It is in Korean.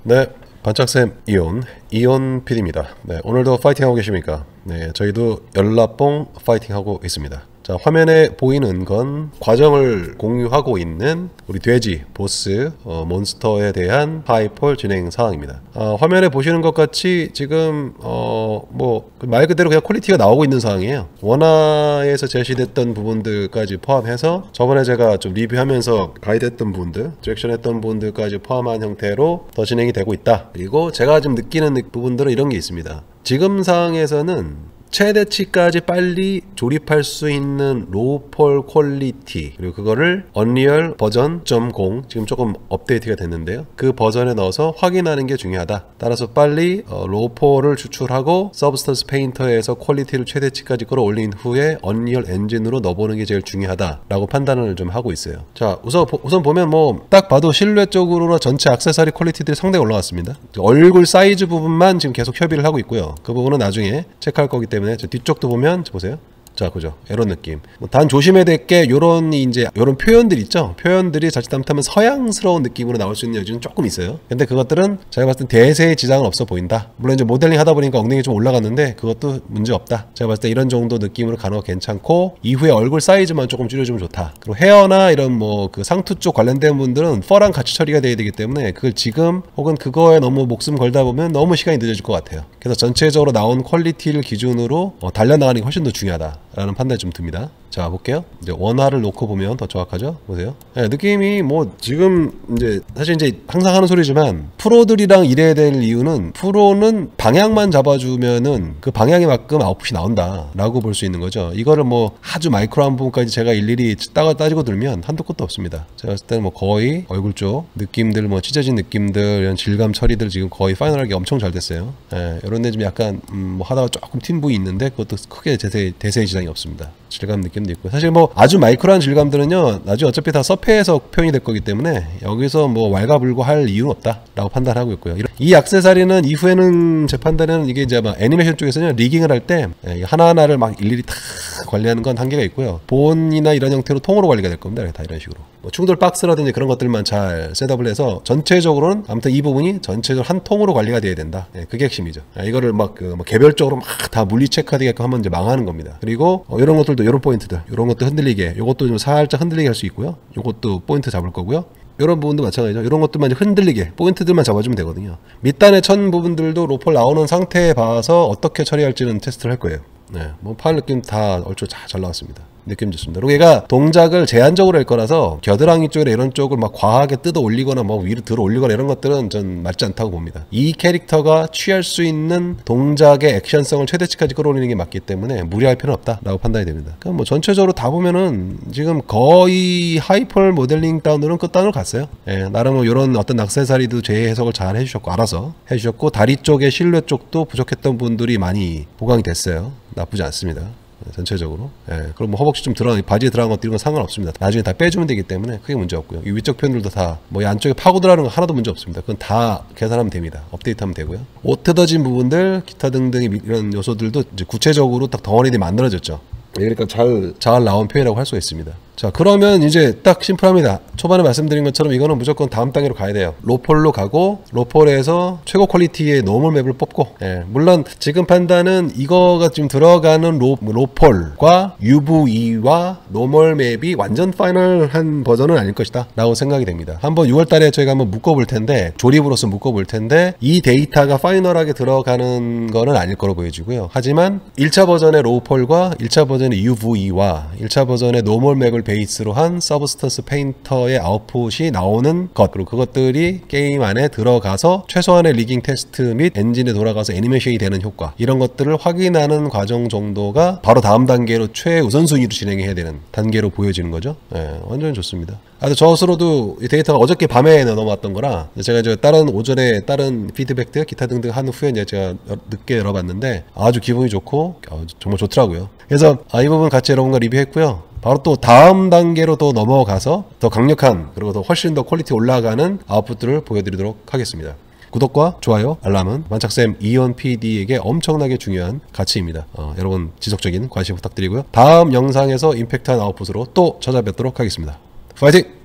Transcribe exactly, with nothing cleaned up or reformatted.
네, 반짝쌤 이온, 이온 피디입니다. 네, 오늘도 파이팅하고 계십니까? 네, 저희도 열납봉 파이팅하고 있습니다. 자, 화면에 보이는 건 과정을 공유하고 있는 우리 돼지, 보스, 어, 몬스터에 대한 하이폴 진행 사항입니다. 어, 화면에 보시는 것 같이 지금 어, 뭐 말 그대로 그냥 퀄리티가 나오고 있는 상황이에요. 원화에서 제시됐던 부분들까지 포함해서 저번에 제가 좀 리뷰하면서 가이드했던 부분들, 디렉션했던 부분들까지 포함한 형태로 더 진행이 되고 있다. 그리고 제가 좀 느끼는 부분들은 이런 게 있습니다. 지금 상황에서는 최대치까지 빨리 조립할 수 있는 로우폴 퀄리티, 그리고 그거를 언리얼 버전 영 지금 조금 업데이트가 됐는데요, 그 버전에 넣어서 확인하는 게 중요하다. 따라서 빨리 어, 로우폴을 추출하고 서브스턴스 페인터에서 퀄리티를 최대치까지 끌어올린 후에 언리얼 엔진으로 넣어보는 게 제일 중요하다 라고 판단을 좀 하고 있어요. 자, 우선, 우선 보면 뭐 딱 봐도 실루엣적으로나 전체 액세서리 퀄리티들이 상당히 올라갔습니다. 얼굴 사이즈 부분만 지금 계속 협의를 하고 있고요. 그 부분은 나중에 체크할 거기 때문에 때문에 저 뒤쪽도 보면 보세요. 자, 그죠? 이런 느낌. 뭐 단 조심해야 될 게 요런 이제 요런 표현들 있죠? 표현들이 자칫 잘못하면 서양스러운 느낌으로 나올 수 있는 여지는 조금 있어요. 근데 그것들은 제가 봤을 때 대세의 지장은 없어 보인다. 물론 이제 모델링 하다 보니까 엉덩이 좀 올라갔는데 그것도 문제 없다. 제가 봤을 때 이런 정도 느낌으로 가는 거 괜찮고, 이후에 얼굴 사이즈만 조금 줄여주면 좋다. 그리고 헤어나 이런 뭐 그 상투 쪽 관련된 분들은 펄랑 같이 처리가 돼야 되기 때문에 그걸 지금 혹은 그거에 너무 목숨 걸다 보면 너무 시간이 늦어질 것 같아요. 그래서 전체적으로 나온 퀄리티를 기준으로 어, 달려나가는 게 훨씬 더 중요하다라는 판단이 좀 듭니다. 자, 볼게요. 이제 원화를 놓고 보면 더 정확하죠? 보세요. 네, 느낌이 뭐 지금 이제 사실 이제 항상 하는 소리지만 프로들이랑 일해야 될 이유는, 프로는 방향만 잡아주면은 그 방향에 맞끔 아웃풋이 나온다 라고 볼 수 있는 거죠. 이거를 뭐 아주 마이크로한 부분까지 제가 일일이 따, 따지고 들면 한도 끝도 없습니다. 제가 봤을 때는 뭐 거의 얼굴 쪽 느낌들, 뭐 찢어진 느낌들, 이런 질감 처리들 지금 거의 파이널하게 엄청 잘 됐어요. 네, 이런 데 좀 약간 음, 뭐 하다가 조금 튄 부위 있는데 그것도 크게 대세, 대세의 지장이 없습니다. 질감 느낌도 있고, 사실 뭐 아주 마이크로한 질감들은요 나중에 어차피 다 서페에서 표현이 될 거기 때문에 여기서 뭐 왈가불고 할 이유는 없다 라고 판단하고 있고요. 이 액세서리는 이후에는 제 판단에는 이게 이제 막 애니메이션 쪽에서는 리깅을 할 때 하나하나를 막 일일이 다 관리하는 건 한계가 있고요. 본이나 이런 형태로 통으로 관리가 될 겁니다. 다 이런 식으로 뭐 충돌 박스라든지 그런 것들만 잘 셋업을 해서 전체적으로는, 아무튼 이 부분이 전체적으로 한 통으로 관리가 돼야 된다. 예, 그게 핵심이죠. 아, 이거를 막, 그, 뭐 개별적으로 막 다 물리 체크하게끔 하면 이제 망하는 겁니다. 그리고 어, 이런 것들도, 이런 포인트들, 이런 것도 흔들리게, 이것도 좀 살짝 흔들리게 할 수 있고요. 이것도 포인트 잡을 거고요. 이런 부분도 마찬가지죠. 이런 것들만 흔들리게 포인트들만 잡아주면 되거든요. 밑단의 천 부분들도 로폴 나오는 상태에 봐서 어떻게 처리할지는 테스트를 할 거예요. 네, 뭐 파일 느낌 다 얼추 잘 나왔습니다. 느낌 좋습니다. 그리고 얘가 동작을 제한적으로 할 거라서 겨드랑이 쪽이나 이런 쪽을 막 과하게 뜯어 올리거나 뭐 위로 들어 올리거나 이런 것들은 전 맞지 않다고 봅니다. 이 캐릭터가 취할 수 있는 동작의 액션성을 최대치까지 끌어올리는 게 맞기 때문에 무리할 필요는 없다라고 판단이 됩니다. 그럼 뭐 전체적으로 다 보면은 지금 거의 하이펄 모델링 다운으로는 끝단으로 갔어요. 예, 나름 뭐 이런 어떤 액세서리도 재해석을 잘 해주셨고, 알아서 해주셨고, 다리 쪽의 실루엣 쪽도 부족했던 분들이 많이 보강이 됐어요. 나쁘지 않습니다. 전체적으로. 예, 그럼 뭐 허벅지 좀 들어간, 바지에 들어간 것들 이런 건 상관없습니다. 나중에 다 빼주면 되기 때문에 크게 문제 없고요. 이 위쪽 편들도 다 뭐 이 안쪽에 파고 들어가는 거 하나도 문제 없습니다. 그건 다 계산하면 됩니다. 업데이트하면 되고요. 옷 뜯어진 부분들, 기타 등등 이런 요소들도 이제 구체적으로 딱 덩어리들이 만들어졌죠. 그러니까 잘, 잘 나온 표현이라고 할 수가 있습니다. 자, 그러면 이제 딱 심플합니다. 초반에 말씀드린 것처럼 이거는 무조건 다음 단계로 가야 돼요. 로폴로 가고, 로폴에서 최고 퀄리티의 노멀 맵을 뽑고, 예, 물론 지금 판단은 이거가 지금 들어가는 로, 로폴과 유브이와 노멀 맵이 완전 파이널한 버전은 아닐 것이다 라고 생각이 됩니다. 한번 유월 달에 저희가 한번 묶어볼 텐데, 조립으로서 묶어볼 텐데, 이 데이터가 파이널하게 들어가는 거는 아닐 거로 보여지고요. 하지만 일 차 버전의 로폴과 일 차 버전의 유브이와 일 차 버전의 노멀 맵을 베이스로 한 서브스턴스 페인터의 아웃풋이 나오는 것, 그리고 그것들이 게임 안에 들어가서 최소한의 리깅 테스트 및 엔진에 돌아가서 애니메이션이 되는 효과, 이런 것들을 확인하는 과정 정도가 바로 다음 단계로 최우선순위로 진행해야 되는 단계로 보여지는 거죠. 네, 완전 좋습니다. 아, 저 스스로도 이 데이터가 어저께 밤에 넘어왔던 거라 제가 이제 다른 오전에 다른 피드백들 기타 등등 한 후에 이제 제가 늦게 열어봤는데 아주 기분이 좋고 정말 좋더라고요. 그래서 아, 이 부분 같이 여러분과 리뷰했고요. 바로 또 다음 단계로 또 넘어가서 더 강력한, 그리고 더 훨씬 더 퀄리티 올라가는 아웃풋들을 보여드리도록 하겠습니다. 구독과 좋아요, 알람은 만착쌤 이온 피디에게 엄청나게 중요한 가치입니다. 어, 여러분 지속적인 관심 부탁드리고요. 다음 영상에서 임팩트한 아웃풋으로 또 찾아뵙도록 하겠습니다. 파이팅!